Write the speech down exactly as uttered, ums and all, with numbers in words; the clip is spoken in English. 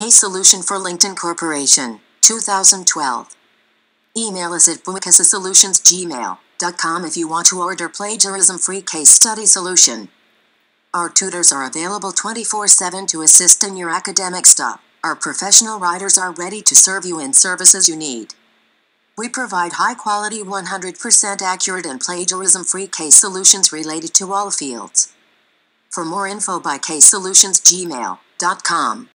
Case Solution for LinkedIn Corporation, two thousand twelve. Email us at bookasolutionsgmail dot com if you want to order plagiarism-free case study solution. Our tutors are available twenty-four seven to assist in your academic stuff. Our professional writers are ready to serve you in services you need. We provide high-quality, one hundred percent accurate and plagiarism-free case solutions related to all fields. For more info, by case solutions gmail dot com.